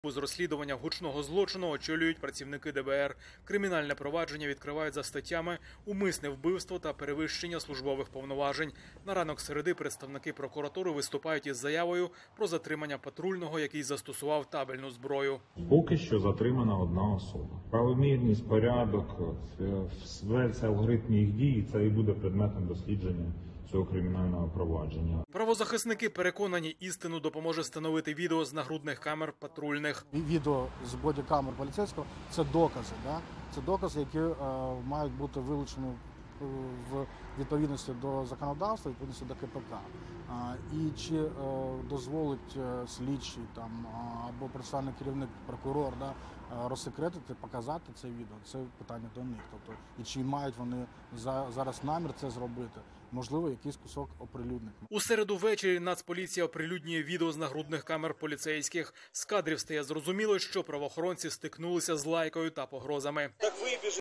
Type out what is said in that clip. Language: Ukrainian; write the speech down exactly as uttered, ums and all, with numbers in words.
З розслідування гучного злочину очолюють працівники де бе ер. Кримінальне провадження відкривають за статтями «Умисне вбивство» та «Перевищення службових повноважень». На ранок середи представники прокуратури виступають із заявою про затримання патрульного, який застосував табельну зброю. Поки що затримана одна особа. Правомірність, порядок, весь алгоритм їх дій – це і буде предметом дослідження цього кримінального провадження. Правозахисники переконані, істину допоможе встановити відео з нагрудних камер патрульних. Відео з бодікамер поліцейського – це докази. Да? Це докази, які е, мають бути вилучені в відповідності до законодавства, відповідності до ка пе ка. А, і чи е, дозволить е, слідчий там, або процесуальний керівник, прокурор да, розсекретити, показати це відео, це питання до них. Тобто, і чи мають вони за, зараз намір це зробити, можливо, якийсь кусок оприлюднить. У середу ввечері Нацполіція оприлюднює відео з нагрудних камер поліцейських. З кадрів стає зрозуміло, що правоохоронці стикнулися з лайкою та погрозами.